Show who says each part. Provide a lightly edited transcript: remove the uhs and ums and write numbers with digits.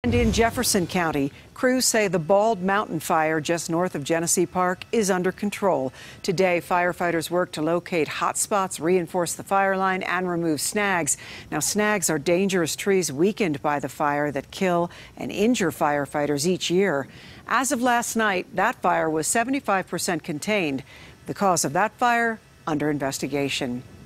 Speaker 1: And in Jefferson County, crews say the Bald Mountain fire just north of Genesee Park is under control. Today, firefighters work to locate hot spots, reinforce the fire line, and remove snags. Now, snags are dangerous trees weakened by the fire that kill and injure firefighters each year. As of last night, that fire was 75% contained. The cause of that fire under investigation.